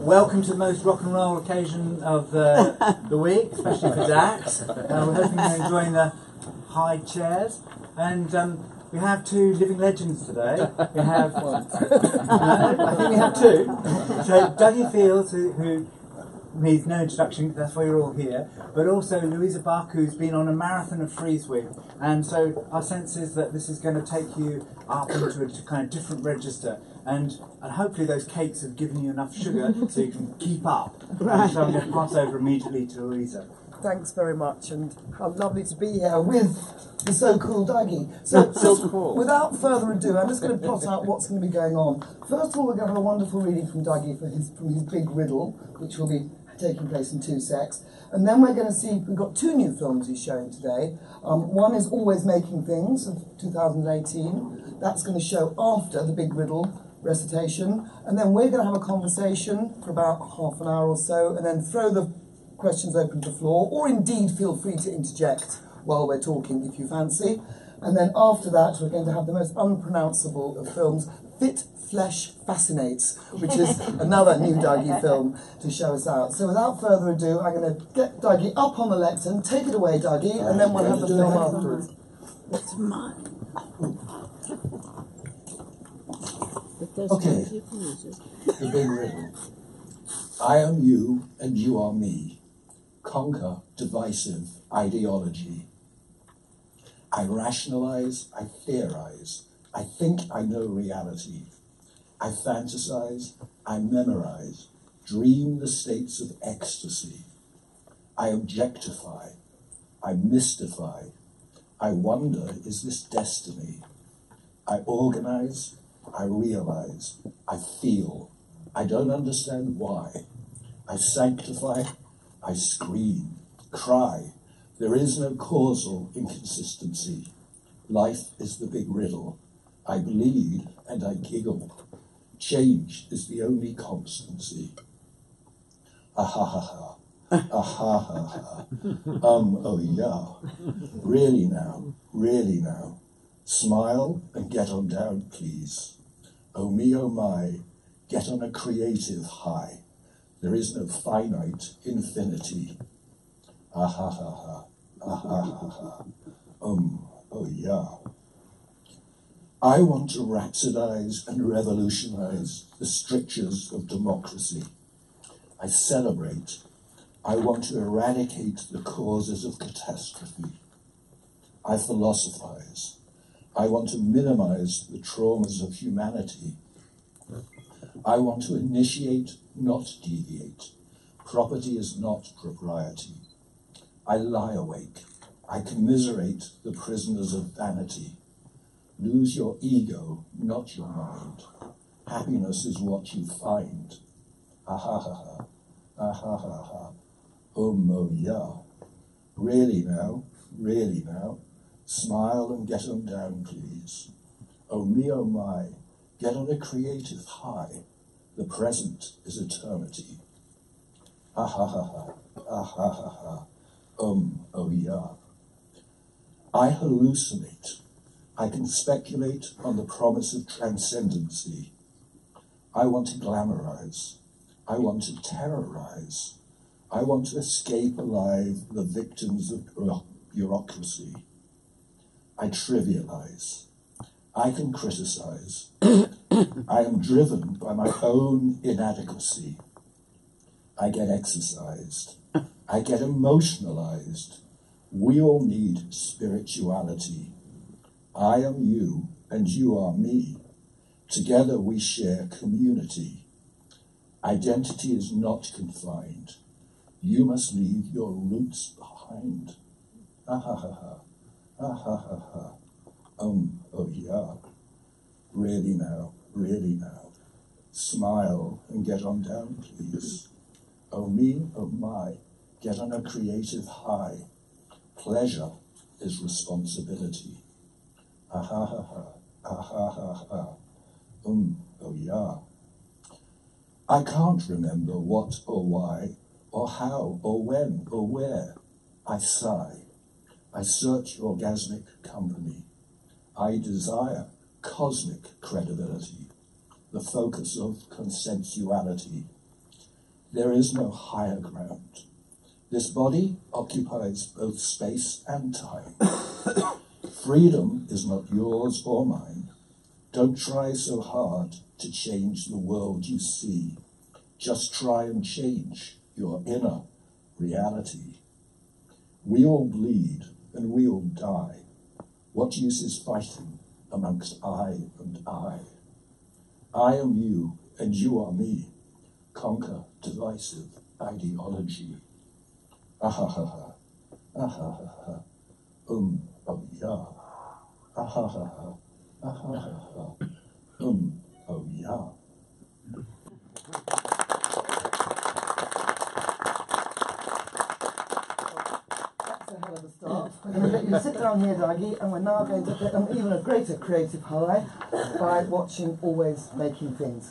Welcome to the most rock and roll occasion of the week, especially for Dax. We're hoping you're enjoying the high chairs. And we have two living legends today. We have I think we have two. So Duggie Fields, who needs no introduction, that's why you're all here, but also Louisa Buck, who's been on a marathon of Frieze with. And so our sense is that this is going to take you up into a kind of different register. And hopefully those cakes have given you enough sugar so you can keep up. Right. So I'm going to pass over immediately to Louisa. Thanks very much, and how lovely to be here with the so-called Duggie. So cool. Without further ado, I'm just going to plot out what's going to be going on. First of all, we're going to have a wonderful reading from Duggie from his big riddle, which will be taking place in 2 secs. And then we're going to see, we've got 2 new films he's showing today. One is Always Making Things of 2018. That's going to show after the big riddle recitation. And then we're going to have a conversation for about half an hour or so, and then throw the questions open to the floor, or indeed feel free to interject while we're talking if you fancy. And then after that, we're going to have the most unpronounceable of films, Fit Flesh Fascinates, which is another new Duggie film to show us out. So without further ado, I'm going to get Duggie up on the lectern. Take it away, Duggie, and then we'll have the film afterwards. That's mine. Okay, the big riddle. I am you and you are me. Conquer divisive ideology. I rationalize, I theorize, I think I know reality. I fantasize, I memorize, dream the states of ecstasy. I objectify, I mystify, I wonder, is this destiny? I organize, I realize, I feel, I don't understand why. I sanctify, I scream, cry. There is no causal inconsistency. Life is the big riddle. I bleed and I giggle. Change is the only constancy. Ah ha ha ha. Ah ha ha ha. Oh yeah. Really now, really now. Smile and get on down, please. Oh me, oh my, get on a creative high. There is no finite infinity. Ah ha ha ha. Ah ha ha ha. Oh yeah. I want to rhapsodize and revolutionize the strictures of democracy. I celebrate. I want to eradicate the causes of catastrophe. I philosophize. I want to minimize the traumas of humanity. I want to initiate, not deviate. Property is not propriety. I lie awake. I commiserate the prisoners of vanity. Lose your ego, not your mind. Happiness is what you find. Ah ha ha ha. Ah ha ha ha. Oh yeah. Really now, really now. Smile and get on down, please. Oh me, oh my. Get on a creative high. The present is eternity. Ah ha ha ha. Ah ha ha ha. Oh yeah. I hallucinate. I can speculate on the promise of transcendency. I want to glamorize. I want to terrorize. I want to escape alive the victims of bureaucracy. I trivialize. I can criticize. I am driven by my own inadequacy. I get exercised. I get emotionalized. We all need spirituality. I am you and you are me. Together we share community. Identity is not confined. You must leave your roots behind. Ah ha ha ha. Ah ha ha ha. Oh yeah. Really now, really now. Smile and get on down, please. Oh me, oh my. Get on a creative high. Pleasure is responsibility. Ah ha ha ha. Ah ha ha ha. Oh yeah. I can't remember what or why, or how, or when, or where. I sigh. I search orgasmic company. I desire cosmic credibility, the focus of consensuality. There is no higher ground. This body occupies both space and time. Freedom is not yours or mine. Don't try so hard to change the world you see. Just try and change your inner reality. We all bleed and we all die. What use is fighting amongst I and I? I am you and you are me. Conquer divisive ideology. Ahahaha, ahahaha, oh yeah. Ahahaha, ahahaha, oh yeah. That's a hell of a start. I'm going to let you sit down here, Duggie, and we're now going to get an even a greater creative high by watching Always Making Things.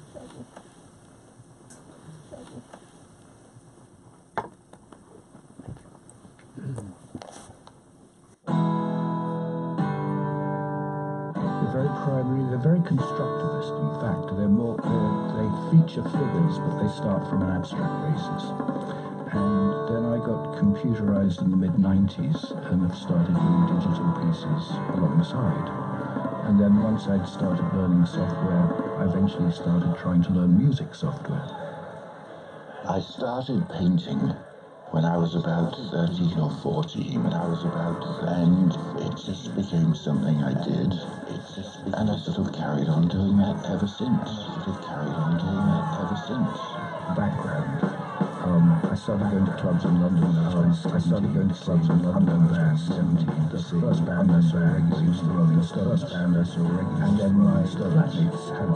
They're very constructivist, in fact. They feature figures, but they start from an abstract basis. And then I got computerized in the mid-90s and have started doing digital pieces along the side. And then once I'd started learning software, I eventually started trying to learn music software. I started painting when I was about 13 or 14, and it just became something I did. And I sort of carried on doing that ever since. Background. I started going to clubs in London when I was 17. The first band I saw regularly was the Rolling Stones. And then my flatmates had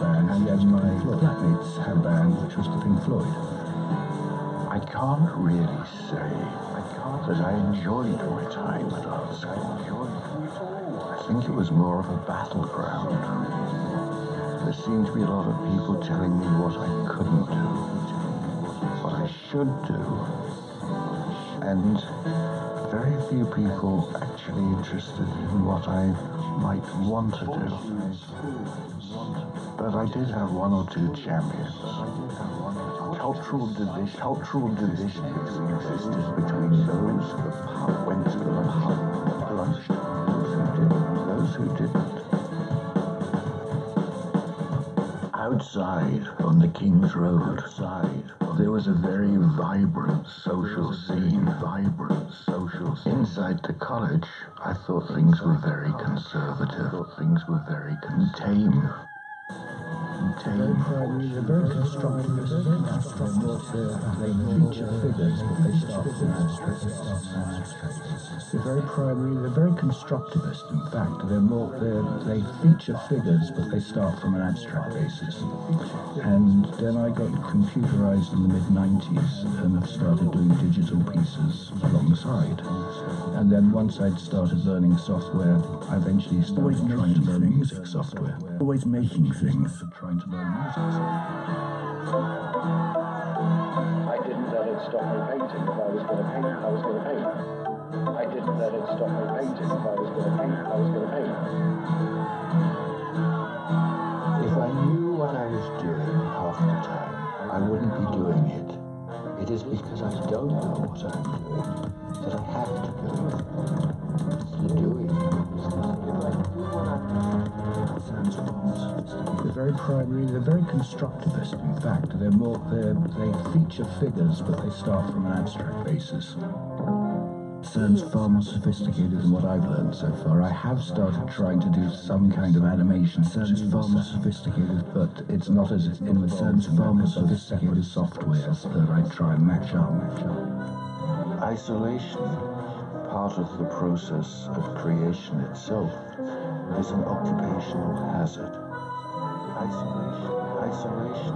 a band, which was the Pink Floyd. I can't really say that I enjoyed my time at art school. I think it was more of a battleground. There seemed to be a lot of people telling me what I couldn't do, what I should do, and very few people actually interested in what I might want to do. But I did have one or two champions. Cultural division existed between those who went to the pub, lunch, those who didn't. Outside on the King's Road, there was a very vibrant social scene. Inside the college, I thought things were very conservative, tame. They're very constructivist. They feature figures, but they start from abstract. They're very constructivist, in fact. They feature figures, but they start from an abstract basis. And then I got computerized in the mid-90s and have started doing digital pieces along the side. And then once I'd started learning software, I eventually started trying to learn music software. Always making things. Trying to learn music software. I didn't let it stop me painting. If I was going to paint, I was going to paint. I didn't let it stop me painting. If I was going to paint, I was going to paint. If I knew what I was doing half the time, I wouldn't be doing it. It is because I don't know what I'm doing that I have to do it. It's the doing. They're very constructivist, in fact. They feature figures, but they start from an abstract basis. Sounds far more sophisticated than what I've learned so far. I have started trying to do some kind of animation. Sounds far more sophisticated, but it's not as involved. Sounds far more sophisticated softwares that I try and match up. Isolation, part of the process of creation itself, is an occupational hazard. Isolation.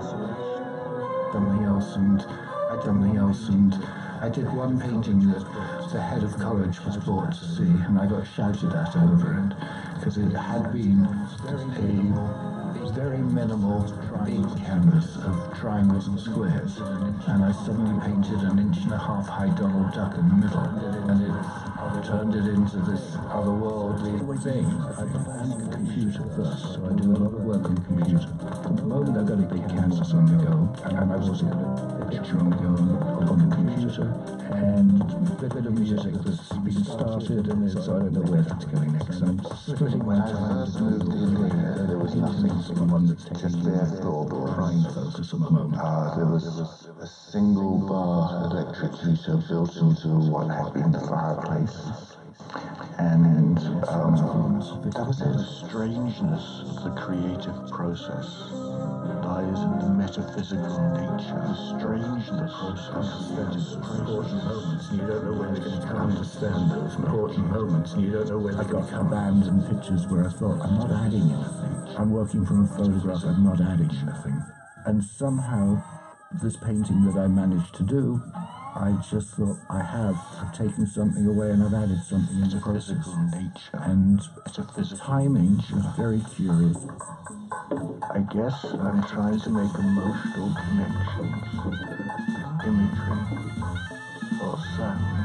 Something else, and I did one painting that the head of college was brought to see, and I got shouted at over it because it had been a was very minimal big canvas of triangles and squares, and I suddenly painted an 1.5 inch high Donald Duck in the middle, and it turned it into this otherworldly thing. I had a computer first, so I do a lot of work on the computer. At the moment I've got a big canvas on the go, and I've also got a picture on the go on the computer, and a bit of music that's been started, and so I don't know where that's going next. I'm splitting my time to do there was nothing from one that's just therefore prime focus at the moment. There was a single bar electric heater built into what had been the fireplace. And that was the strangeness of the creative process. Lies in the metaphysical nature, the strangeness process. Important moments, and you don't know when they're going to come. Understand those important moments, and you don't know when they're going to come. Bands and pictures where I thought, I'm not adding anything. I'm working from a photograph, I'm not adding anything. And somehow, this painting that I managed to do, I just thought, I've taken something away and I've added something in the process. And the timing was very curious. I guess I'm trying to make emotional connections, imagery or sound.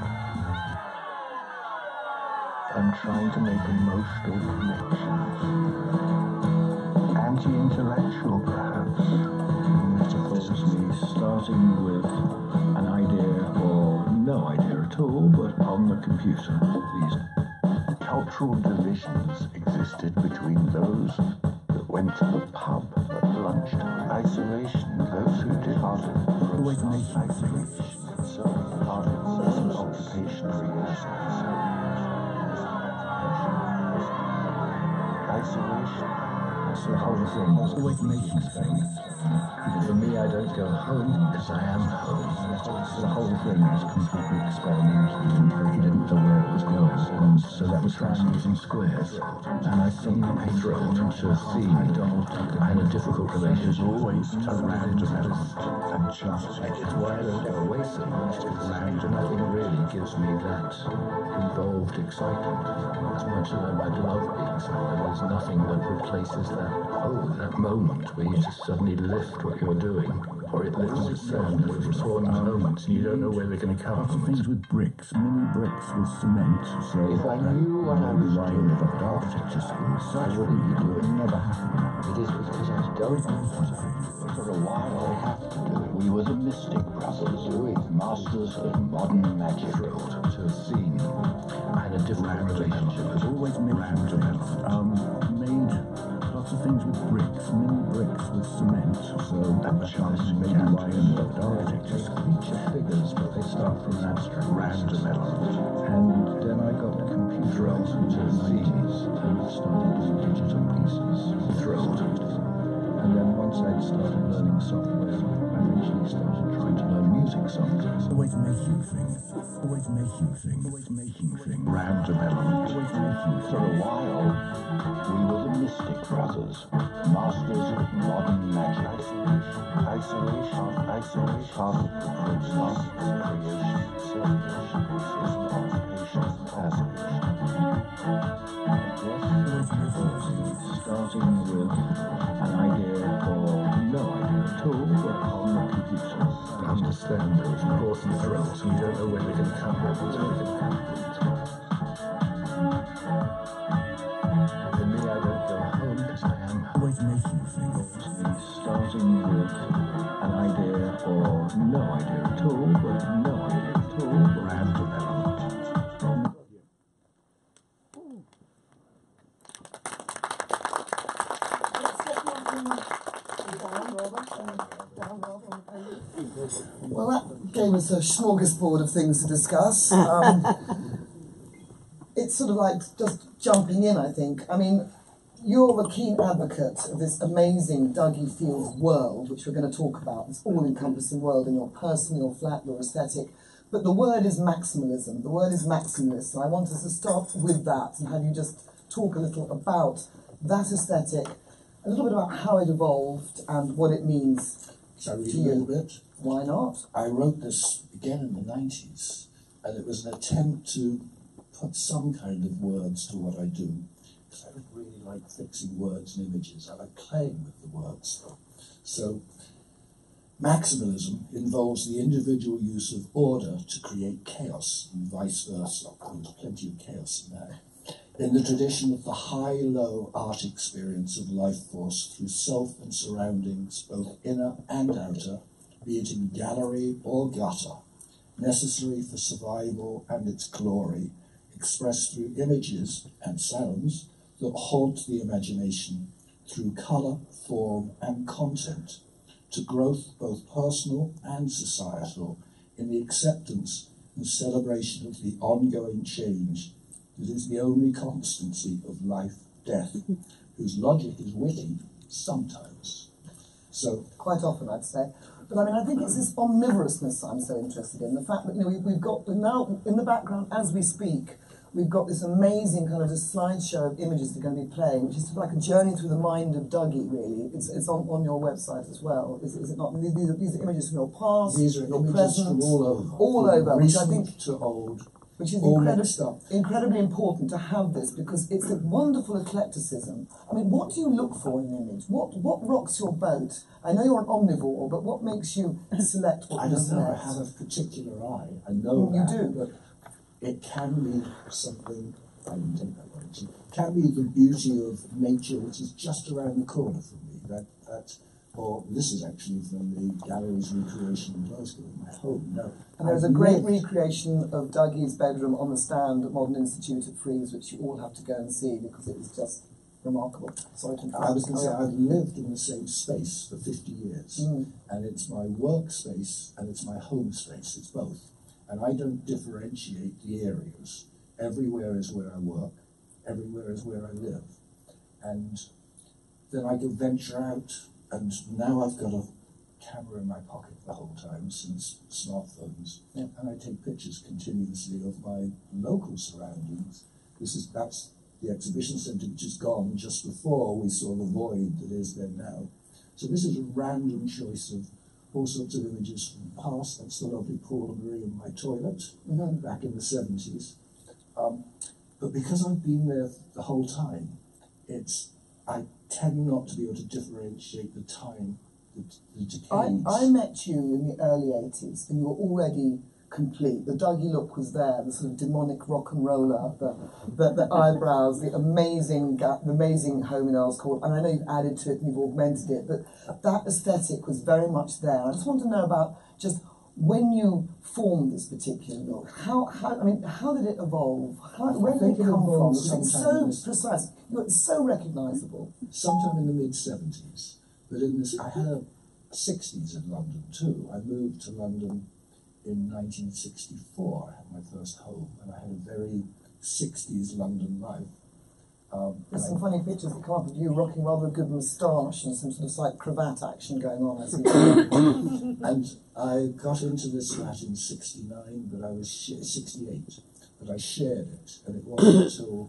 I'm trying to make emotional connections, anti-intellectual perhaps, Metaphysics, starting with an idea or no idea at all, but on the computer. These cultural divisions existed between those that went to the pub at lunch, isolation, those who did always make isolation, so artists, occupational isolation. The whole thing is always making things. For me, I don't go home because I am home. The whole thing is completely experimental. He didn't know where it was going, and so that was triangles and squares. And I suddenly thrown into a theme. I had a difficult relationship always a random element and chance. It's why I don't go away so much. It's random. Nothing really gives me that involved excitement. As much as I'd love being excited, there's nothing that replaces that moment where you just suddenly lift what you're doing, or it lifts itself with important moments, and you don't know where they're going to come from. Things with bricks, mini bricks with cement, so if I knew what I was doing at architecture school, I wouldn't do it. Never happened. It is because I don't for a while I have to do it. We were the Mystic Brothers, masters of modern magic. To a scene. I had a different relationship. It was always random. Made lots of things with bricks, mini bricks with cement, so that's maybe why I ended up at architecture. Feature figures, but they start from an abstract random element. And then I got computerized into scenes and started doing digital pieces. Thrilled. And then once I'd started learning software, I eventually started trying to learn music software. Always making things. Always making things. Always making things. Random element. Always making things. For a while, we were the Mystic Brothers, masters of modern magic. Isolation, part of the process, creation, circulation, multiplication, passivation. Starting with an idea or no idea at all, but on the computer. Understand those important thrills, and you don't know when they're going to come. For me, I don't go home because I am always making things. Starting with an idea or no idea at all, but no idea at all, random element. Well, that gave us a smorgasbord of things to discuss. It's sort of like just jumping in, I think. I mean, you're a keen advocate of this amazing Duggie Fields world, which we're going to talk about, this all-encompassing world in your personal, your flat, your aesthetic. But the word is maximalism. The word is maximalist. And I want us to start with that and have you just talk a little about that aesthetic, a little bit about how it evolved and what it means. Shall I read a little bit? Why not? I wrote this again in the 90s, and it was an attempt to put some kind of words to what I do. because I don't really like fixing words and images. I like playing with the words. So maximalism involves the individual use of order to create chaos, and vice versa. There's plenty of chaos in that. In the tradition of the high-low art experience of life force through self and surroundings, both inner and outer, be it in gallery or gutter, necessary for survival and its glory, expressed through images and sounds that haunt the imagination through colour, form and content, to growth both personal and societal in the acceptance and celebration of the ongoing change that is the only constancy of life, death, whose logic is witty sometimes. So quite often, I'd say. But I mean, I think it's this omnivorousness I'm so interested in. The fact that, you know, we've got now in the background as we speak, we've got this amazing kind of just slideshow of images that are going to be playing, which is sort of like a journey through the mind of Duggie, really. It's on your website as well, is it not? These are images from your past, these are your images present, from all over. All over, which I think to old. Which is all incredibly important to have this, because it's a wonderful eclecticism. I mean, what do you look for in an image? What rocks your boat? I know you're an omnivore, but what makes you select what you select? I don't know, I have a particular eye. I know you that, do. But it can be something, I didn't take that one, it can be the beauty of nature which is just around the corner from me. Or this is actually from the gallery's recreation in Glasgow, my home. No, and there's a great recreation of Duggie's bedroom on the stand at Modern Institute at Frieze, which you all have to go and see because it is just remarkable. Sorry to interrupt. I was going to say, I've lived in the same space for 50 years, and it's my workspace and it's my home space, it's both. And I don't differentiate the areas. Everywhere is where I work, everywhere is where I live. And then I can venture out. And now I've got a camera in my pocket the whole time since smartphones, and I take pictures continuously of my local surroundings. That's the exhibition centre, which is gone just before we saw the void that is there now. So this is a random choice of all sorts of images from the past. That's the lovely Paul and Marie in my toilet back in the 70s. But because I've been there the whole time, I tend not to be able to differentiate the time, the decades. I met you in the early 80s, and you were already complete. The Duggie look was there, the sort of demonic rock and roller, the eyebrows, the amazing home in Earls Court, and I know you've added to it and you've augmented it, but that aesthetic was very much there. I just want to know about just when you formed this particular look, how did it evolve? Where did it come from? It's so precise, it's so recognisable. Sometime in the mid-70s, but I had a 60s in London too. I moved to London in 1964. I had my first home, and I had a very 60s London life. There's some funny pictures that come up of you rocking rather a good moustache and some sort of slight cravat action going on as you And I got into this flat in 69, but I was 68, but I shared it, and it wasn't until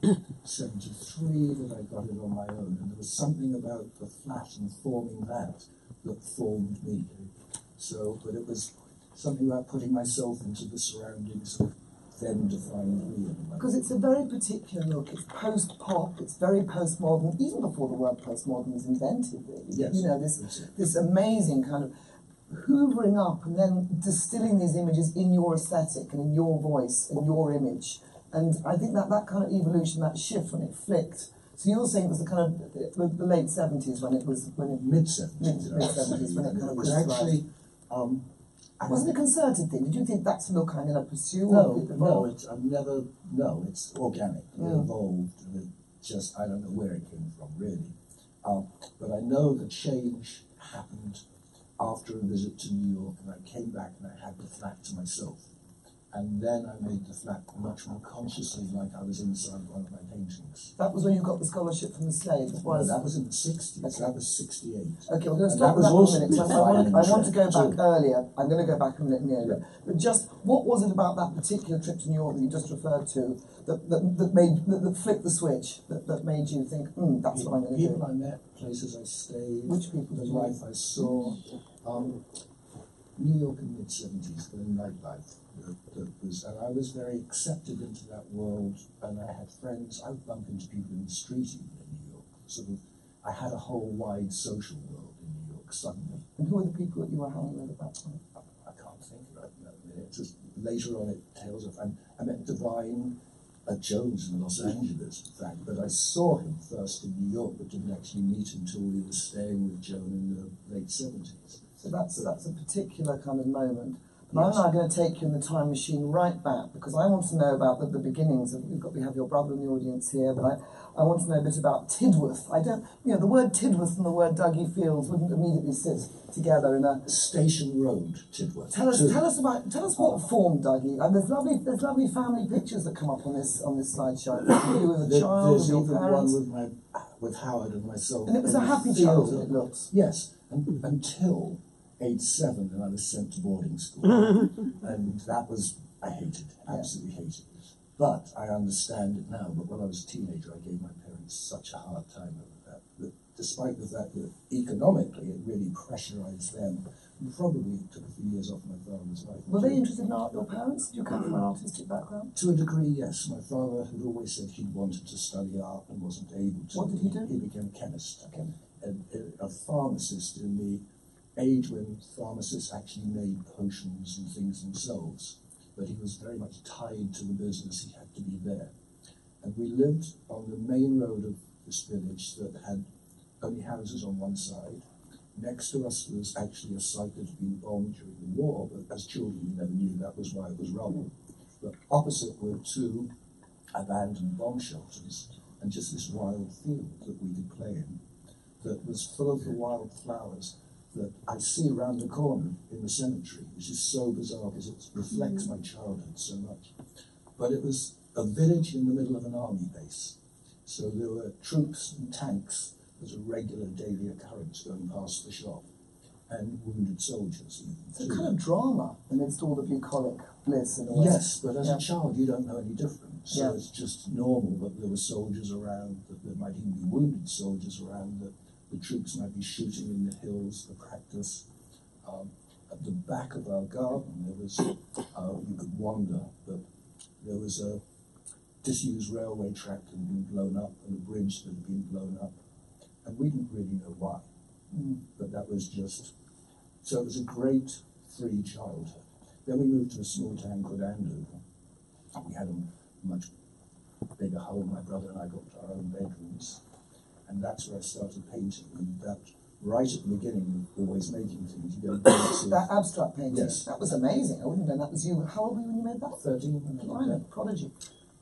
73 that I got it on my own, and there was something about the flat and forming that formed me. So, but it was something about putting myself into the surroundings that then defined me. Because it's a very particular look. It's post-pop, it's very postmodern, even before the word postmodern was invented, really. Yes, you know, this amazing kind of hoovering up and then distilling these images in your aesthetic and in your voice and your image. And I think that kind of evolution, that shift when it flicked. So you're saying it was the kind of the late 70s when it mid-70s. Mid-70s when it kind of was actually. Wasn't it a concerted thing? Did you think that's the look I'm going to pursue? No, it's organic. It evolved, and I don't know where it came from, really. But I know the change happened after a visit to New York, and I came back and I had the flat to myself. And then I made the flat much more consciously like I was inside one of my paintings. That was when you got the scholarship from the Slade? No, that was in the 60s. Okay. That was 68. Okay, we're going to stop with that for a minute. I want to go back earlier. I'm going to go back a minute earlier. But just, what was it about that particular trip to New York that you just referred to that flipped the switch, that made you think, that's what I'm going to do? People I met, places I stayed, which people the life I saw. New York in the mid-70s, the nightlife that was, and I was very accepted into that world, and I had friends. I would bump into people in the street even in New York. Sort of, I had a whole wide social world in New York suddenly. And who were the people that you were hanging with at that time? I can't think of it. It's just later on it tells of, I met Divine Jones in Los Angeles, in fact, but I saw him first in New York, but didn't actually meet him until we were staying with Joan in the late 70s. So that's a particular kind of moment. But I'm now going to take you in the time machine right back, because I want to know about the beginnings of, we have your brother in the audience here, but I want to know a bit about Tidworth. The word Tidworth and the word Duggie Fields wouldn't immediately sit together in a... Station Road, Tidworth. Tell us what form, Duggie. And there's lovely family pictures that come up on this slideshow. You with a child, there's with even your parents. one with Howard and myself. And it was a happy childhood, it looks. Yes, until age 7, and I was sent to boarding school. And that was, I hated, absolutely hated. But I understand it now. But when I was a teenager, I gave my parents such a hard time over that despite the fact that economically it really pressurized them, and probably took a few years off my father's life. Were they interested in art, your parents? Did you come from an artistic background? To a degree, yes. My father had always said he wanted to study art and wasn't able to. What did he do? He became a chemist. Okay. A pharmacist in the age when pharmacists actually made potions and things themselves, but he was very much tied to the business. He had to be there. And we lived on the main road of this village that had only houses on one side. Next to us was actually a site that had been bombed during the war, but as children we never knew that was why it was rubble. But opposite were 2 abandoned bomb shelters and just this wild field that we could play in that was full of the wild flowers that I see around the corner in the cemetery, which is so bizarre because it reflects my childhood so much. But it was a village in the middle of an army base. So there were troops and tanks as a regular daily occurrence going past the shop, and wounded soldiers even. It's a kind of drama amidst all the bucolic bliss in a way. Yes, but as a child you don't know any different. So it's just normal that there were soldiers around, that there might even be wounded soldiers around, that the troops might be shooting in the hills for practice. At the back of our garden, there was, you could wander, but there was a disused railway track that had been blown up and a bridge that had been blown up. And we didn't really know why, but that was just, so it was a great free childhood. Then we moved to a small town called Andover. We had a much bigger home. My brother and I got our own bedrooms. And that's where I started painting. And that, right at the beginning of always making things, you go that abstract painting, yes. That was amazing. I wouldn't have known that was you. How old were you when you made that? 13. Prodigy.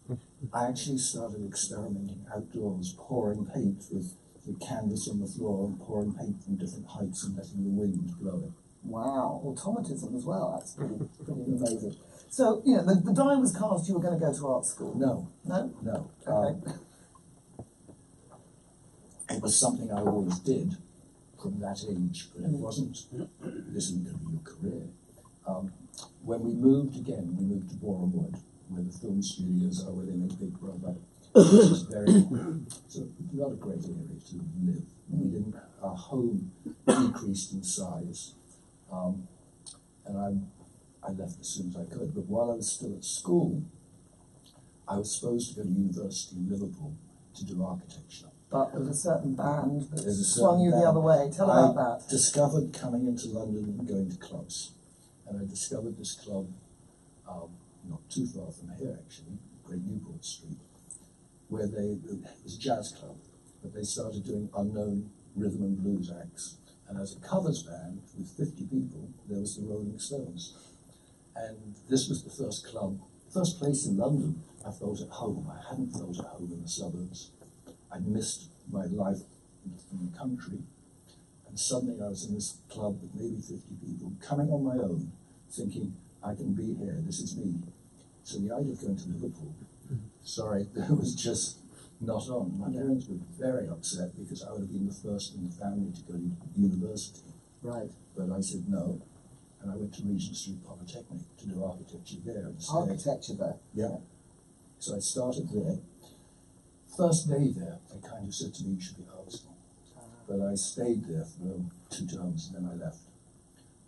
I actually started experimenting outdoors, pouring paint with the canvas on the floor and pouring paint from different heights and letting the wind blow it. Wow, automatism as well. That's pretty amazing. So, the die was cast you were going to go to art school. No. No? No. Okay. It was something I always did from that age, but it wasn't, this isn't going to be your career. When we moved again, we moved to Boreham Wood, where the film studios are, where they make Big Brother. Which is not a great area to live. We didn't. Our home decreased in size, and I left as soon as I could. But while I was still at school, I was supposed to go to university in Liverpool to do architecture. But there's a certain band that swung you the other way. Tell about that. I discovered coming into London and going to clubs, and I discovered this club not too far from here actually, Great Newport Street, where it was a jazz club, but they started doing unknown rhythm and blues acts. And as a covers band with 50 people, there was the Rolling Stones. And this was the first place in London I felt at home. I hadn't felt at home in the suburbs. I'd missed my life in the country. And suddenly I was in this club with maybe 50 people, coming on my own, thinking, I can be here, this is me. So the idea of going to Liverpool, sorry, that was just not on. My parents were very upset because I would have been the first in the family to go to university. Right. But I said no, and I went to Regent Street Polytechnic to do architecture there. Architecture there? Yeah. So I started there. First day there, they kind of said to me, you should be art school. But I stayed there for 2 terms and then I left. But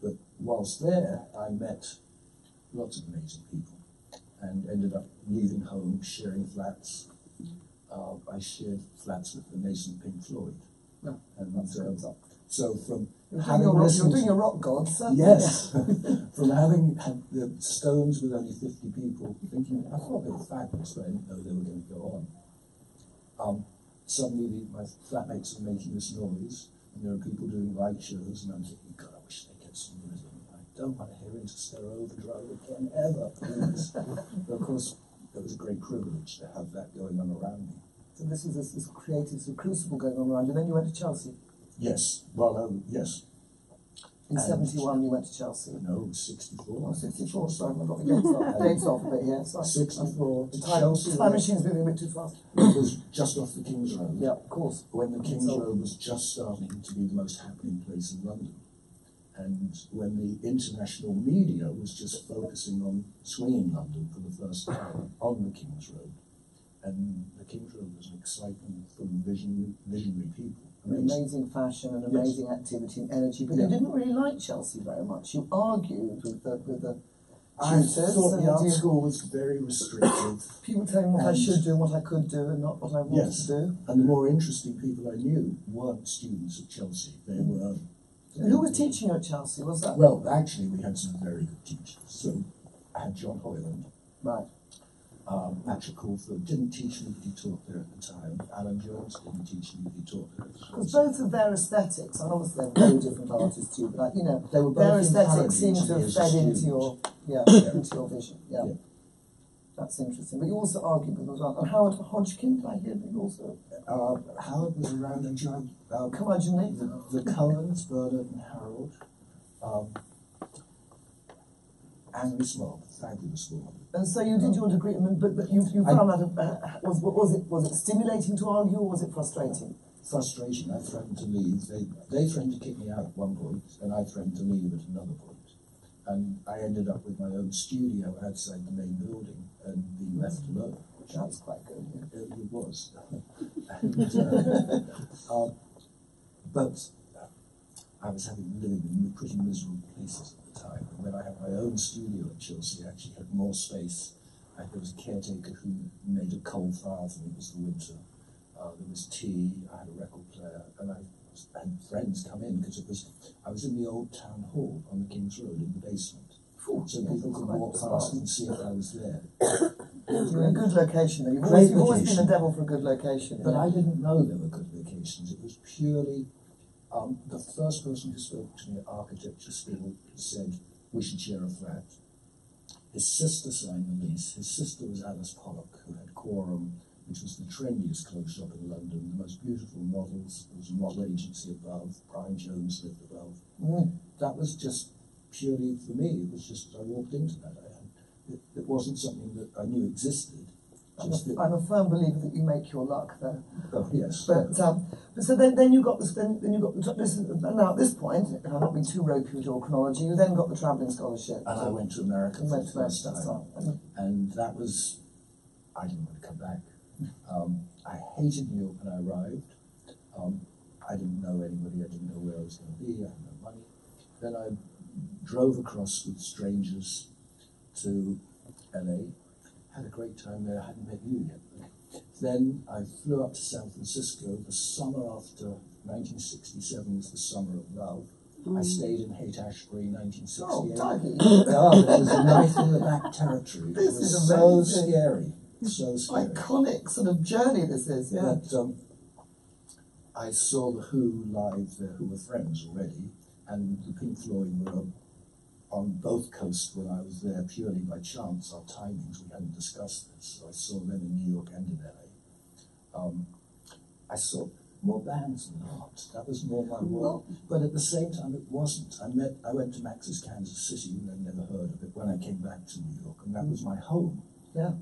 whilst there, I met lots of amazing people and ended up leaving home, sharing flats. I shared flats with the amazing Pink Floyd. Yeah. And so from You're having doing your rock gods, yes, from having had the Stones with only 50 people, thinking, I thought they were fabulous, but I didn't know they were going to go on. Suddenly my flatmates are making this noise, and there are people doing light shows, and I'm thinking, God, I wish they'd get some rhythm. I don't want to hear Interstellar Overdrive again, ever, please. But of course, it was a great privilege to have that going on around me. So this is this creative crucible going on around you. Then you went to Chelsea. Yes, well, yes. In 71 you went to Chelsea. No, 64. Oh, 64, sorry, I've got the dates off a bit here. Sorry. 64. The time machine's moving a bit too fast. It was just off the King's Road. Yeah, of course. When the King's Road was just starting to be the most happening place in London. And when the international media was just focusing on swinging London for the first time on the King's Road. And the King's Road was an excitement full of visionary people. Amazing fashion and amazing activity and energy, but you didn't really like Chelsea very much. You argued with the I tutors. thought the art school was very restrictive. People telling me what I should do and what I could do and not what I wanted to do. And the more interesting people I knew weren't students at Chelsea. They were... And who was teaching you at Chelsea? Was that? Well, actually, we had some very good teachers. So I had John Hoyland. Right. Patrick Crawford didn't teach me, but he taught there at the time. Alan Jones didn't teach me, but he taught there at the time. Because both of their aesthetics, and obviously they're very different artists too, but you know, they were their both aesthetics seem to have fed into your, into your vision. Yeah. That's interesting. But you also argued with them as well. And Howard Hodgkin, did I hear that you also? Howard was around and joined. Curmudgeonly. The Cohens, Bernard and Harold. Angry Small, fabulous woman. And so you did your degree, but you found that was it stimulating to argue or was it frustrating? Frustration. I threatened to leave. They threatened to kick me out at one point, and I threatened to leave at another point. And I ended up with my own studio outside the main building and being left alone. That was quite good. Yeah. It was. But I was living in pretty miserable places at the time. And when I had my own studio at Chelsea, I actually had more space. There was a caretaker who made a coal fire for me. It was the winter. There was tea. I had a record player, and I had friends come in because I was in the old town hall on the King's Road in the basement. So people could walk past and see if I was there. You're in a good location. You've always been a devil for a good location. But I didn't know there were good locations. It was purely the first person who spoke to me at architecture school said we should share a flat. His sister signed the lease. His sister was Alice Pollock, who had Quorum, which was the trendiest clothes shop in London, the most beautiful models. There was a model agency above. Brian Jones lived above. That was just purely for me. It was just I walked into that. It wasn't something that I knew existed. I'm a firm believer that you make your luck there. Oh yes. But so then you got this. Then you got this. Now at this point, I'll not be too ropey with your chronology. You then got the travelling scholarship. And I went to America for the first time. And that was, I didn't want to come back. I hated New York when I arrived. I didn't know anybody. I didn't know where I was going to be. I had no money. Then I drove across with strangers to LA. Had a great time there. I hadn't met you yet. Then I flew up to San Francisco. The summer after 1967 was the summer of love. I stayed in Haight-Ashbury in 1968. Oh, it was a knife in the back territory. This it was is so amazing. scary. So scary. Iconic sort of journey this is, yeah. But, I saw the Who live there, who were friends already, and the Pink Floyd were on both coasts when I was there purely by chance. Our timings, we hadn't discussed this. So I saw them in New York and in LA. I saw more bands than not. That was more my world. But at the same time, it wasn't. I went to Max's Kansas City and I never heard of it when I came back to New York, and that was my home. Yeah.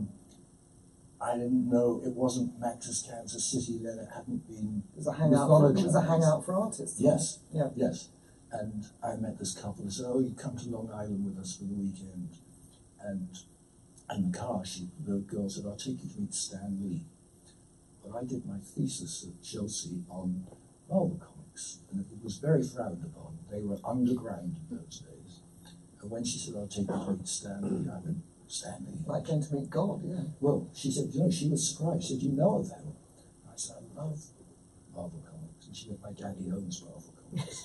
I didn't know it wasn't Max's Kansas City then. It hadn't been. It was a hangout for artists. Yes. Yeah. Yes. And I met this couple who said, "Oh, you come to Long Island with us for the weekend." And in the car, the girl said, "I'll take you to meet Stan Lee." But I did my thesis at Chelsea on Marvel comics. comics, and it was very frowned upon. They were underground in those days. And when she said, "I'll take the great Stanley," I went, "Stanley?" Like going to meet God, yeah. Well, she said, she was surprised. She said, "You know of them?" I said, "I love Marvel comics." And she went, "My daddy owns Marvel comics."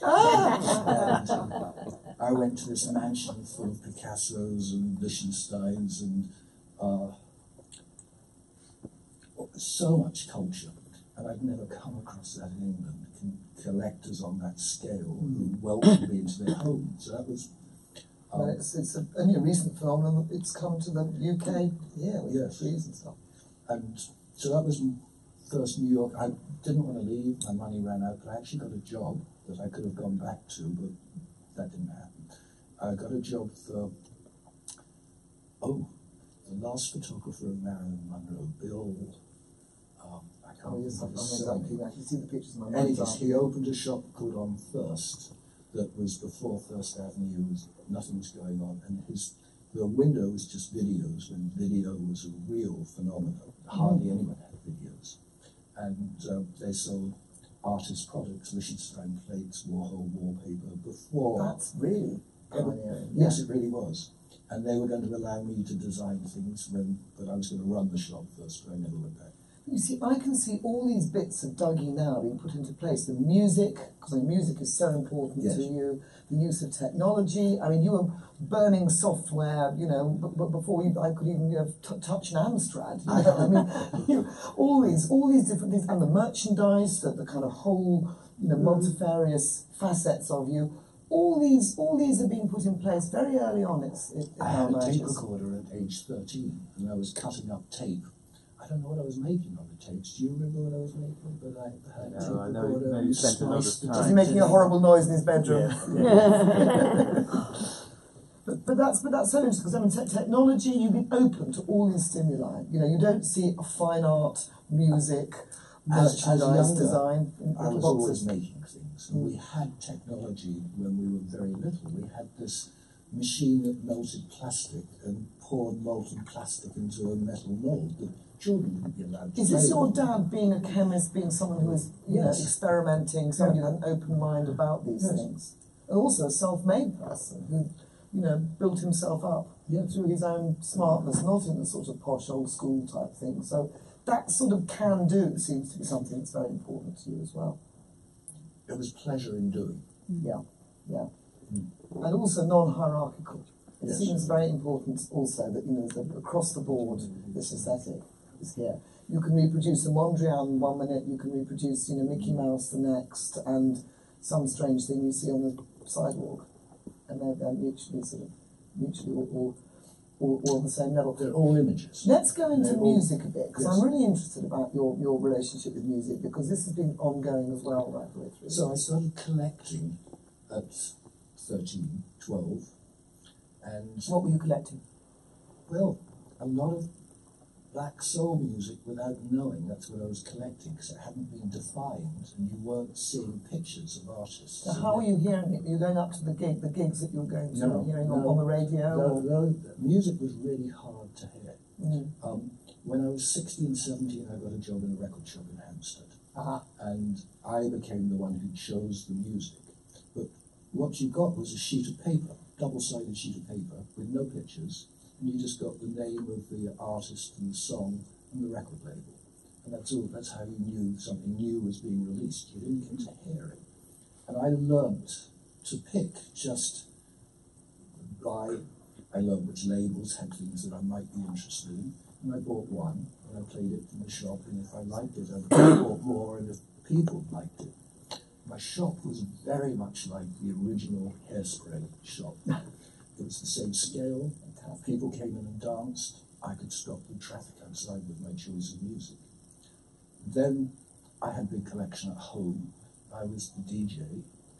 And I went to this mansion full of Picassos and Lichtensteins and so much culture. And I'd never come across that in England. Collectors on that scale who welcomed me into their homes. So that was... Well, it's only a recent phenomenon. It's come to the UK, with Frieze and stuff. And so that was first New York. I didn't want to leave. My money ran out, but I actually got a job that I could have gone back to, but that didn't happen. I got a job for, the last photographer of Marilyn Monroe, Bill. I can't remember his surname. I can see the pictures in my mind. Anyways, he opened a shop called On First that was before First Avenue. Nothing was going on, and the window was just videos when video was a real phenomenon. Hardly anyone had videos, and they sold artist products, Lichtenstein plates, Warhol wallpaper. Before that's really pioneering. Yes, it really was. And they were going to allow me to design things but I was going to run the shop first, but I never went back. You see, I can see all these bits of Duggie now being put into place. The music, because music is so important to you. The use of technology. I mean, you were burning software, but before I could even touch an Amstrad. I mean, all these different things, and the merchandise, the kind of whole, multifarious facets of you. All these are being put in place very early on. I had a tape recorder at age 13, and I was cutting up tape. I don't know what I was making on the tapes. Do you remember what I was making? But I had a tape recorder. You spent a lot of time. Was he making a horrible noise in his bedroom? But that's so interesting, because I mean, technology, you've been open to all these stimuli. You don't see a fine art, music, merchandise, design. I was always making things. And we had technology when we were very little. We had this machine that melted plastic and poured molten plastic into a metal mould that children wouldn't be allowed to Is this play your with. dad being a chemist, being someone who is experimenting, somebody who had an open mind about these things? And also a self-made person who, built himself up through his own smartness, not in the sort of posh old school type thing. So that sort of can-do seems to be something that's very important to you as well. It was pleasure in doing. Yeah. And also non-hierarchical. It seems very important also that, across the board, this aesthetic is here. You can reproduce a Mondrian 1 minute, you can reproduce, Mickey Mouse the next, and some strange thing you see on the sidewalk. And they're mutually all on the same level. They're all images. Let's go into music a bit, because I'm really interested about your relationship with music, because this has been ongoing as well right the way through. So I started collecting at 13, 12, and... What were you collecting? Well, a lot of black soul music without knowing that's what I was collecting, because it hadn't been defined, and you weren't seeing pictures of artists. So how were you hearing it? Were you going up to the gigs that you were going to, hearing on the radio? No, music was really hard to hear. When I was 16, 17, I got a job in a record shop in Hampstead, and I became the one who chose the music. But what you got was a sheet of paper, double-sided sheet of paper, with no pictures, and you just got the name of the artist and the song and the record label. And that's all. That's how you knew something new was being released. You didn't get to hear it. And I learnt to pick just by... I learned which labels had things that I might be interested in, and I bought one, and I played it in the shop, and if I liked it, I bought more, and if people liked it. My shop was very much like the original Hairspray shop. It was the same scale. People came in and danced. I could stop the traffic outside with my choice of music. Then I had a big collection at home. I was the DJ.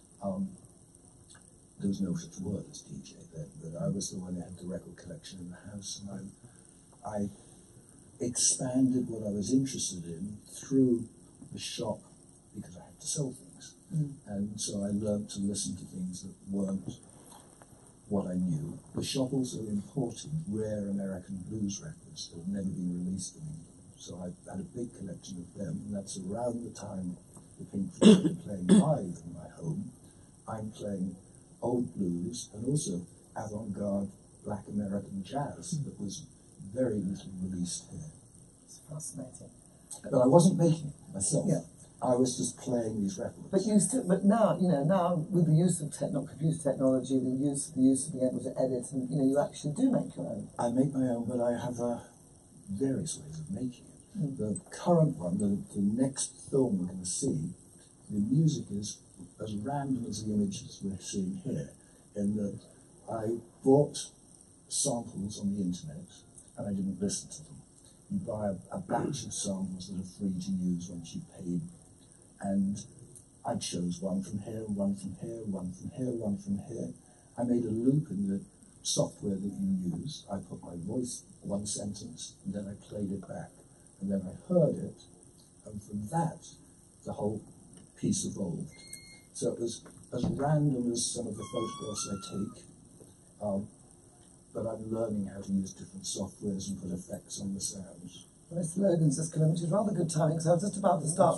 There was no such word as DJ then, but I was the one who had the record collection in the house, and I expanded what I was interested in through the shop because I had to sell things. And so I learned to listen to things that weren't what I knew. The shop also imported rare American blues records that had never been released in England. So I had a big collection of them, and that's around the time the Pink Floyd playing live in my home, I'm playing old blues and also avant-garde black American jazz that was very little released here. It's fascinating. But I wasn't making it myself. Yeah. I was just playing these records. But now, now with the use of computer technology, the use of being able to edit, and you actually do make your own. I make my own, but I have various ways of making it. The current one, the next film we're going to see, the music is as random as the images we're seeing here, in that I bought samples on the internet and I didn't listen to them. You buy a batch of samples that are free to use once you've paid, and I chose one from here, one from here, one from here, one from here. I made a loop in the software that you use. I put my voice, one sentence, and then I played it back. And then I heard it, and from that, the whole piece evolved. So it was as random as some of the photographs I take, but I'm learning how to use different softwares and put effects on the sounds. Mr. Logan's just come in, which is rather good timing, because I was just about to start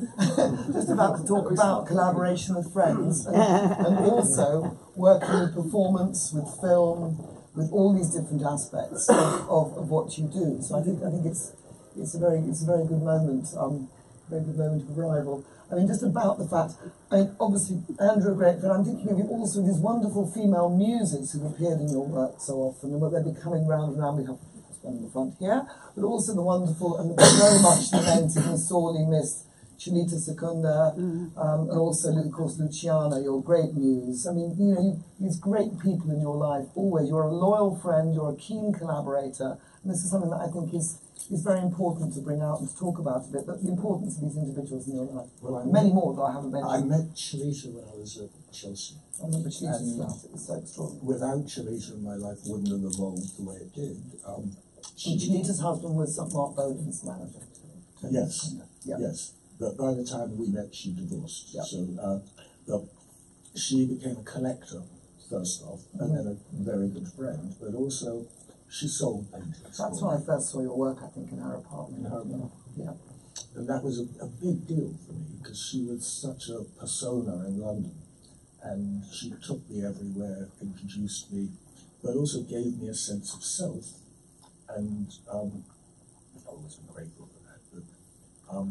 talk about collaboration with friends, and also working with performance, with film, with all these different aspects of what you do. So I think it's a very good moment, very good moment of arrival. I mean, just about the fact, obviously, Andrew, a great friend, I'm thinking of you also these wonderful female muses who've appeared in your work so often, and they'll be coming round and round. We have one in the front here, but also the wonderful and very much lamented and sorely missed Chinita Secunda, and also, of course, Luciana, your great muse. I mean, these great people in your life, always. You're a loyal friend, you're a keen collaborator, and this is something that I think is very important to bring out and to talk about a bit, but the importance of these individuals in your life. Well, many more that I haven't mentioned. I met Chinita when I was at Chelsea. I remember Chinita's stuff, it was so extraordinary. Without Chinita, my life wouldn't have evolved the way it did. And Chinita's husband was Mark Bowden's manager. Yes, Yeah. yes. But by the time we met, she divorced. Yeah. So she became a collector, first off, and then a very good friend, but also she sold paintings. That's when I first saw your work, I think, in her apartment. In her apartment. Yeah. And that was a big deal for me, because she was such a persona in London. And she took me everywhere, introduced me, but also gave me a sense of self. And I've always been grateful for that. But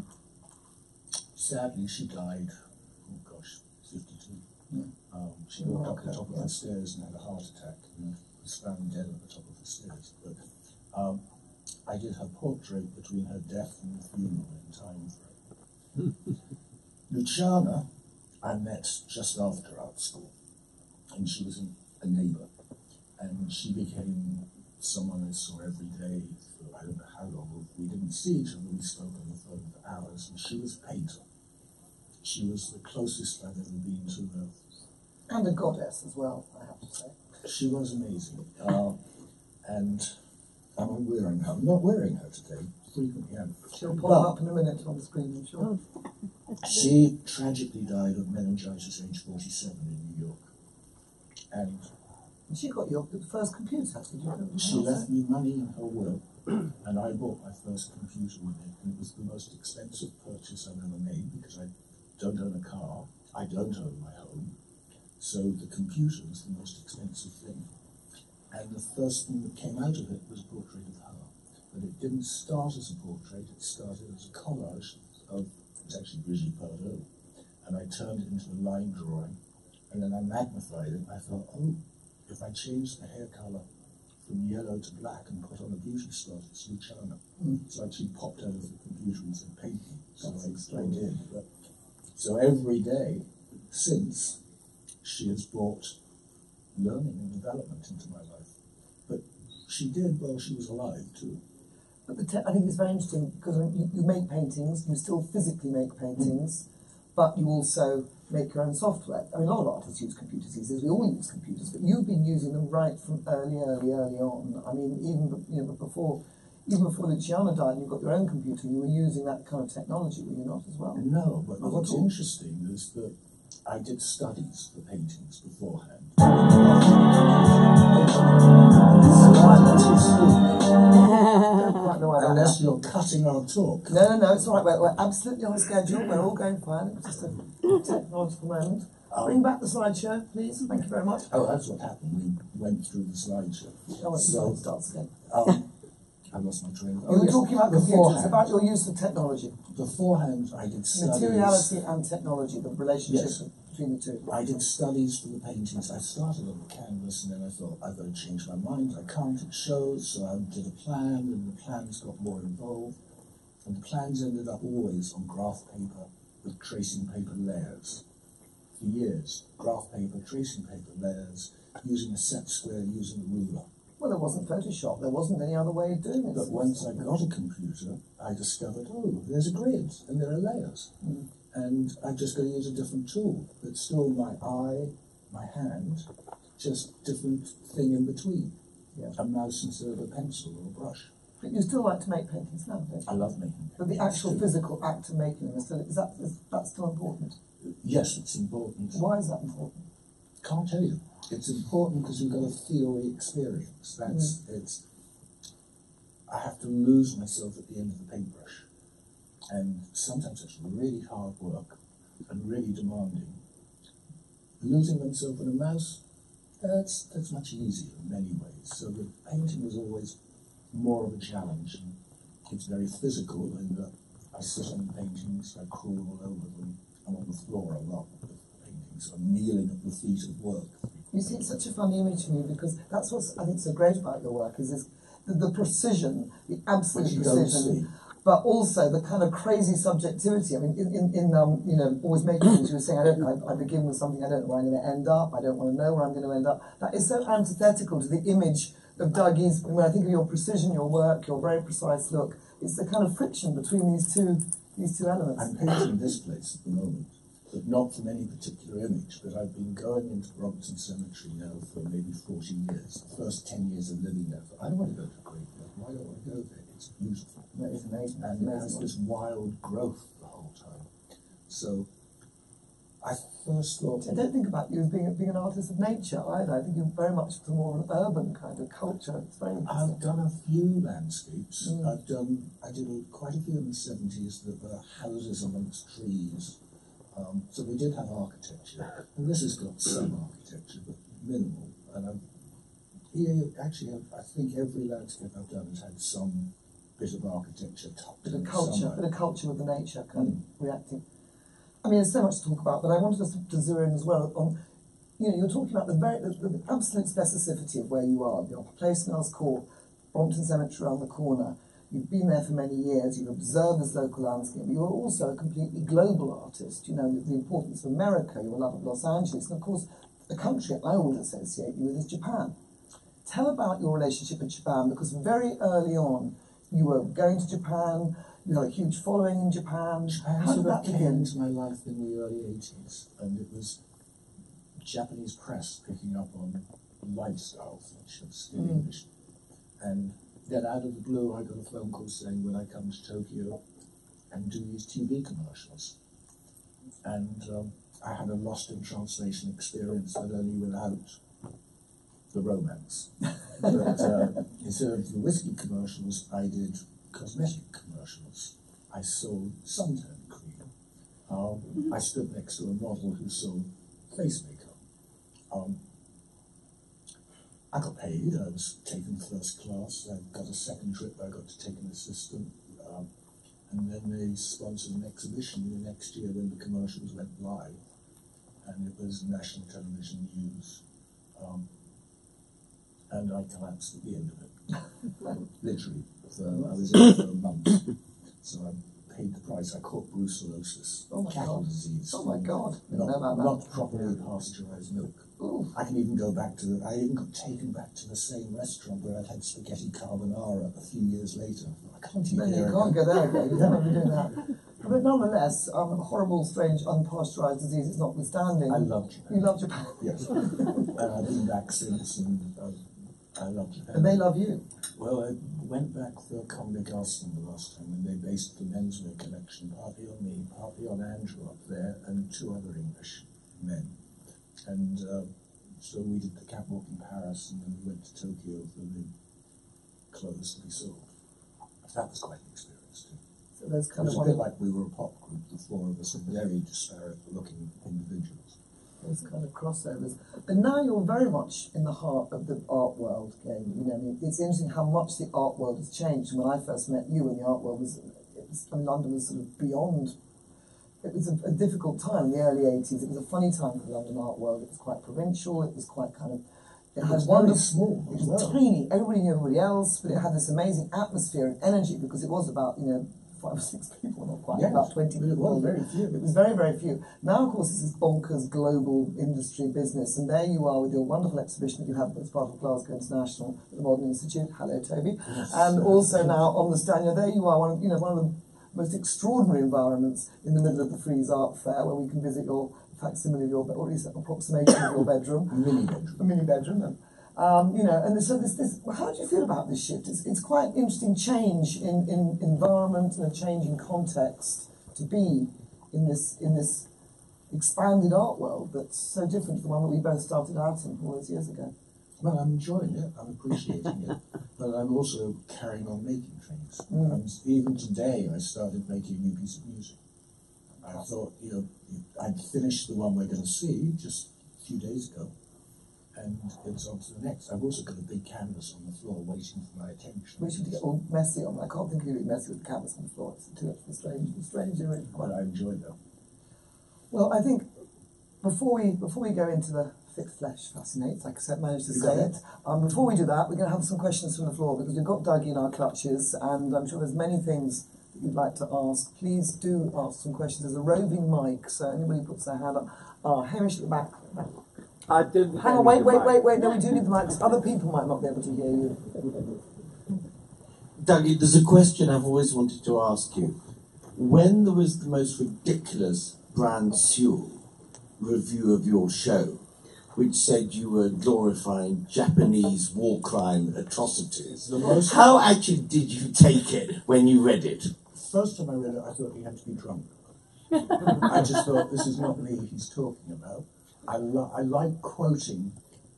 sadly, she died, 52. She walked up the top of the stairs and had a heart attack and was found dead at the top of the stairs. But I did her portrait between her death and the funeral in time frame. Luciana, I met just after art school, and she was a neighbour, and she became someone I saw every day for I don't know how long. We didn't see each other, we spoke on the phone for hours, and she was a painter. She was the closest I've ever been to her. And a goddess as well, I have to say. She was amazing. And I'm wearing her. I'm not wearing her today, frequently am. She'll pop up in a minute on the screen, I'm sure. She tragically died of meningitis age 47 in New York. And she got your first computer, did you? She left me money in her will, and I bought my first computer with it. And it was the most expensive purchase I've ever made, because I don't own a car, I don't own my home. So the computer was the most expensive thing. And the first thing that came out of it was a portrait of her. But it didn't start as a portrait, it started as a collage of, it's actually Brigitte Bardot. And I turned it into a line drawing, and then I magnified it, and I thought, oh, if I change the hair colour from yellow to black and put on a beauty spot, it's Luciana. So I actually popped out of the computer and said, paint me. So I did. But, so every day since, she has brought learning and development into my life. But she did while she was alive too. But I think it's very interesting, because you make paintings, you still physically make paintings, but you also make your own software. I mean, a lot of artists use computers these days. We all use computers, but you've been using them right from early on. I mean, even before Luciana died, and you got your own computer, you were using that kind of technology, were you not, as well? No, but what's interesting is that I did studies for paintings beforehand. Unless you're cut cutting our talk. No, it's all right. We're absolutely on schedule. We're all going fine. It was just a technological moment. Bring back the slideshow, please. Thank you very much. Oh, that's what happened. We went through the slideshow. So it starts again. I lost my train. You were talking about computers, about your use of technology. Beforehand, I did studies. Materiality and technology, the relationship Yes. between the two. I did studies for the paintings. I started on the canvas, and then I thought, I've got to change my mind. I can't, it shows. So I did a plan, and the plans got more involved. And the plans ended up always on graph paper with tracing paper layers. For years, graph paper, tracing paper layers, using a set square, using a ruler. Well, there wasn't Photoshop. There wasn't any other way of doing it. But once I got a computer, I discovered, oh, there's a grid, and there are layers. And I've just got to use a different tool. It's still my eye, my hand, just different thing in between. Yeah. A mouse instead of a pencil or a brush. But you still like to make paintings now, don't you? I love making But the actual physical act of making them, is that still important? Yes, it's important. Why is that important? Can't tell you. It's important because you've got a theory experience. It's. I have to lose myself at the end of the paintbrush, and sometimes it's really hard work and really demanding. Losing oneself in a mouse, that's much easier in many ways. So the painting is always more of a challenge, and it's very physical. And I sit on paintings, I crawl all over them. I'm on the floor a lot with paintings. I'm kneeling at the feet of work. You see, it's such a funny image to me because that's what I think so great about your work is the precision, the absolute precision, but also the kind of crazy subjectivity. I mean, in always making things, you were saying, I begin with something, I don't know where I'm going to end up, I don't want to know where I'm going to end up. That is so antithetical to the image of Duggie's. When I think of your precision, your work, your very precise look, it's the kind of friction between these two elements. I'm painting this place at the moment, but not from any particular image, but I've been going into Brompton Cemetery now for maybe 40 years. The first 10 years of living there. I don't want to go to a graveyard. Why don't I want to go there? It's beautiful. It's amazing. And it has this wild growth the whole time. So I first thought... I don't think about you as being an artist of nature either. I think you're very much more of an urban kind of culture. It's very interesting. I've done a few landscapes. I did quite a few in the 70s that were houses amongst trees. So we did have architecture, and this has got some architecture, but minimal. And I think every landscape I've done has had some bit of architecture tucked in somewhere. Bit of culture with the nature kind of reacting. I mean, there's so much to talk about, but I wanted us to zero in as well on, you're talking about the absolute specificity of where you are. You're placed in Earls Court, Brompton Cemetery around the corner. You've been there for many years, you've observed this local landscape. You're also a completely global artist, the importance of America, your love of Los Angeles, and of course, the country I would associate you with is Japan. Tell about your relationship with Japan, because very early on, you were going to Japan, you had a huge following in Japan. How did that came begin? into my life in the early 80s, and it was Japanese press picking up on lifestyle features in English. And then out of the blue, I got a phone call saying, would I come to Tokyo and do these TV commercials? And I had a lost in translation experience, not only without the romance, but instead of the whiskey commercials, I did cosmetic commercials. I sold suntan cream. I stood next to a model who sold face makeup. I got paid, I was taken first class, I got a second trip where I got to take an assistant, and then they sponsored an exhibition the next year when the commercials went live, and it was national television news, and I collapsed at the end of it, literally. I was in for a month, so I paid the price. I caught brucellosis, cattle disease. Oh my God! Not properly pasteurized milk. Ooh. I can even go back to I even got taken back to the same restaurant where I'd had spaghetti carbonara a few years later. I can't eat there. You can't go there again. You can't be doing that. But nonetheless, horrible, strange, unpasteurized diseases notwithstanding. I love Japan. You love Japan? Yes. And I've been back since, and I love Japan. And they love you? Well, I went back for Comme des Garçons the last time, and they based the menswear collection partly on me, partly on Andrew up there, and two other English men. And so we did the catwalk in Paris, and then we went to Tokyo for the clothes that we sold. That was quite an experience. So there's It kind was of a bit like we were a pop group, the four of us, very disparate-looking individuals. those kind of crossovers. But now you're very much in the heart of the art world again. You know, I mean, it's interesting how much the art world has changed. When I first met you, and the art world London was sort of beyond. It was a difficult time in the early 80s. It was a funny time for the London art world. It was quite provincial. It was quite kind of. It had very small. It was tiny. Everybody knew everybody else, but it had this amazing atmosphere and energy because it was about 5 or 6 people, not quite, about 20 people. It was very few. It was very, very few. Now, of course, it's this bonkers global industry business, and there you are with your wonderful exhibition that you have as part of Glasgow International at the Modern Institute. Hello, Toby. Yes. And also now on the stand, there you are, one of the most extraordinary environments in the middle of the Frieze Art Fair, where we can visit your facsimile of your, or at least approximation of your bedroom. A mini bedroom. A mini bedroom. And so this. How do you feel about this shift? It's quite an interesting change in environment and a change in context to be in this expanded art world that's so different to the one that we both started out in all those years ago. Well, I'm enjoying it, I'm appreciating it, but I'm also carrying on making things. And even today, I started making a new piece of music. I thought, I'd finished the one we're going to see just a few days ago, and it's on to the next. I've also got a big canvas on the floor waiting for my attention. Which would get all messy on. I can't think of you being messy with the canvas on the floor. It's too strange. But I enjoy that. Well, I think before we go into the fixed flesh fascinates, like I said, managed to say it. Before we do that, we're going to have some questions from the floor because we've got Duggie in our clutches, and I'm sure there's many things that you'd like to ask. Please do ask some questions. There's a roving mic, so anybody puts their hand up. Hamish at the back. I didn't. Hang on, wait. No, we do need the mic because other people might not be able to hear you. Dougie, there's a question I've always wanted to ask you. When there was the most ridiculous Brand Sewell review of your show, which said you were glorifying Japanese war crime atrocities, how actually did you take it when you read it? First time I read it, I thought he had to be drunk. I just thought, this is not me he's talking about. I like quoting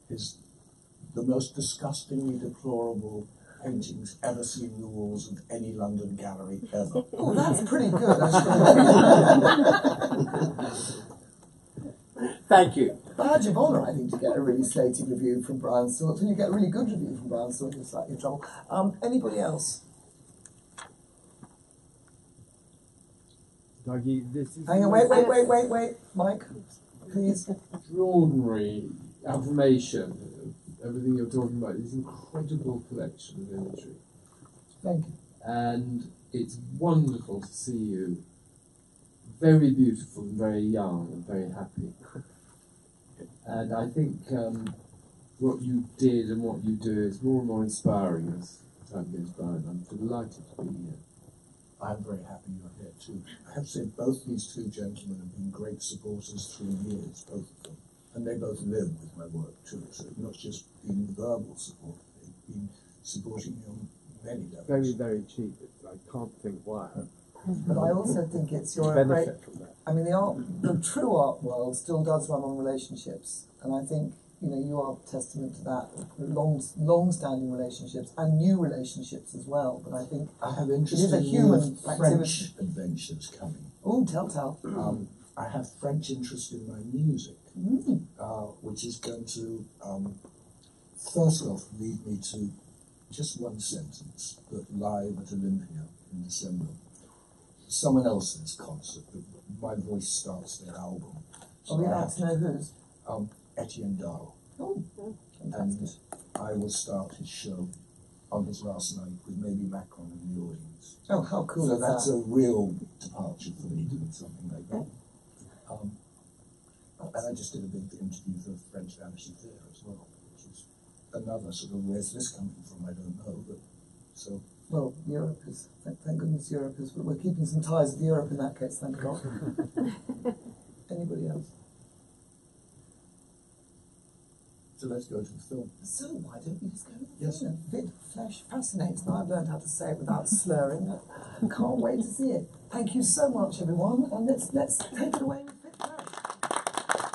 the most disgustingly deplorable paintings ever seen in the walls of any London gallery ever. Oh, that's pretty good, actually. Thank you. Badge of honour, I think, to get a really slaty review from Brian Stewart. When you get a really good review from Brian Stewart, you're slightly in trouble. Anybody else? Dougie, this is... Hang on, wait, Mike, please. Extraordinary affirmation of everything you're talking about, this incredible collection of imagery. Thank you. And it's wonderful to see you very beautiful and very young and very happy. And I think what you did and what you do is more and more inspiring as time goes by, and I'm delighted to be here. I'm very happy you're here too. I have to say, both these two gentlemen have been great supporters through years, both of them. And they both live with my work too, so not just been verbal support, they've been supporting me on many levels. Very, very cheap. I can't think why. But I also think it's your benefit from that. I mean, the true art world still does run on relationships, and I think you are testament to that. Long-standing relationships and new relationships as well. But I think I have interest it is a in human French adventures coming. Oh, tell. I have French interest in my music, which is going to first off lead me to just one sentence, that live at Olympia in December. Someone else's concert, but my voice starts their album. So Are we allowed to know whose? Etienne Dahl. Oh, And I will start his show on his last night with maybe Macron in the audience. Oh, how cool So is that's that? a real departure for me doing something like that. And I just did a big interview for French Vanity Fair as well, which is another sort of, where's this coming from, I don't know, but so... Well, Europe is, thank goodness Europe is, we're keeping some ties with Europe in that case, thank God. Anybody else? So let's go to the film. So why don't we just go to the Yes. film? Fit Flesh fascinates. Now I've learned how to say it without slurring. I can't wait to see it. Thank you so much, everyone, and let's take it away with Fit Flesh.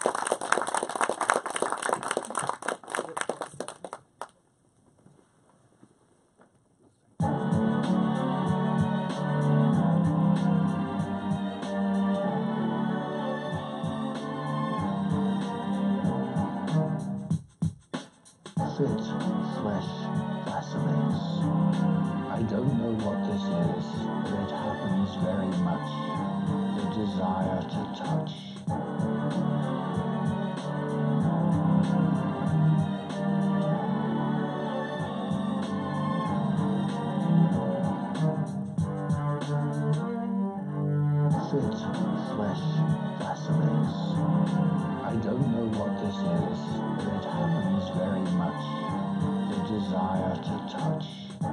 flesh fascinates. I don't know what this is, but it happens very much. The desire to touch. Fit flesh fascinates. I don't know what this is, but it happens very much. The desire to touch.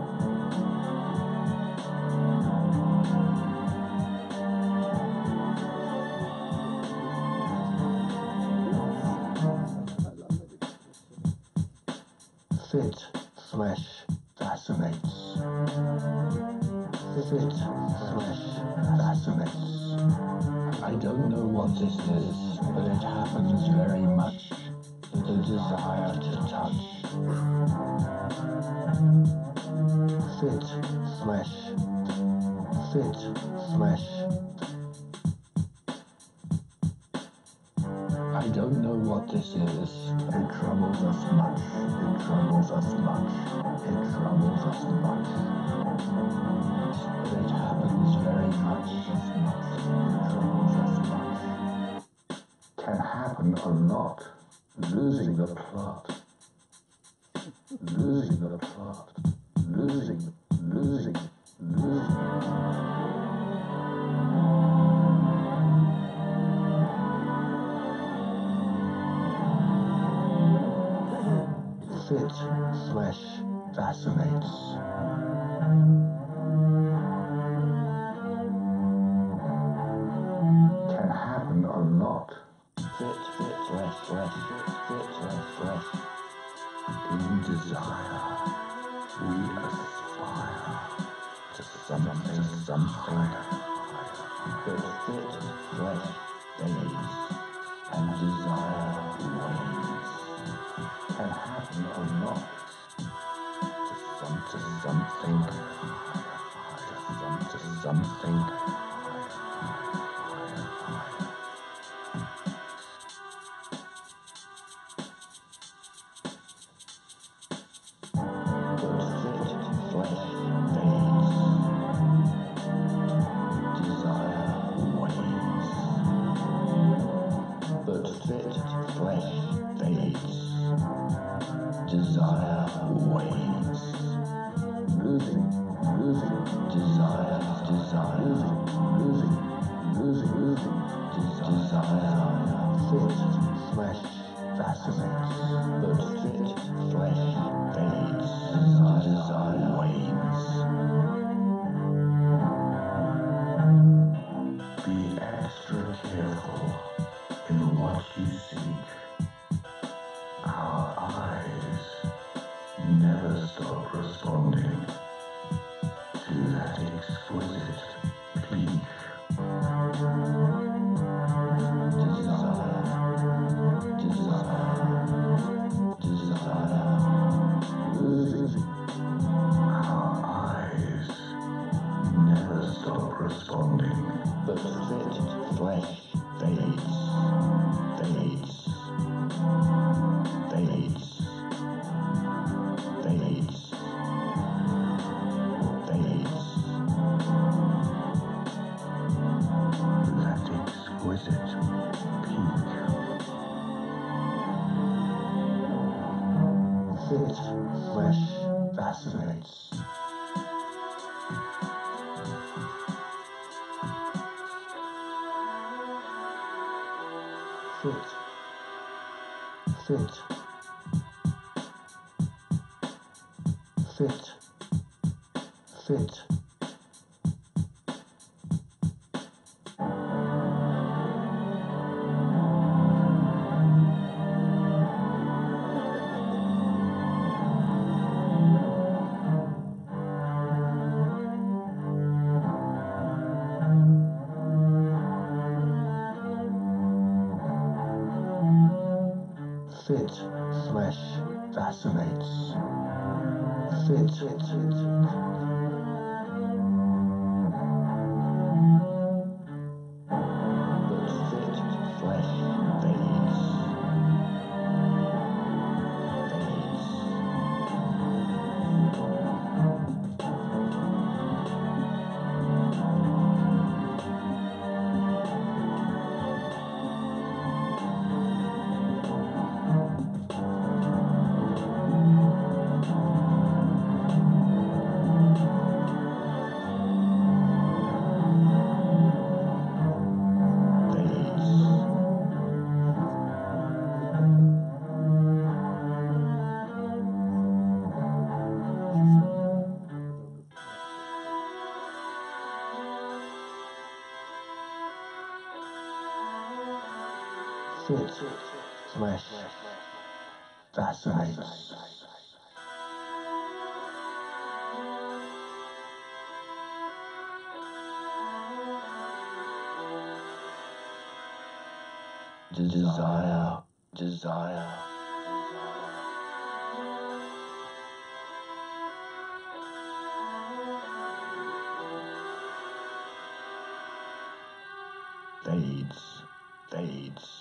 Fit flesh fascinates. Fit flesh fascinates. I don't know what this is, but it happens very much. The desire to touch. Fit flesh. Fit flesh. I don't know what this is. It troubles us much. It troubles us much. It troubles us much. But it happens very much. It troubles us much. Can happen a lot. Losing the plot. Losing the plot. Losing. Fit flesh fascinates. Can happen a lot. Fit flesh. In desire, we aspire to something. But fit flesh fades, and desire wanes. Can happen a lot. To something. Fit flesh fascinates. Fit. But fit flesh fades. it. Flesh fascinates. Desire, desire. Fades, fades.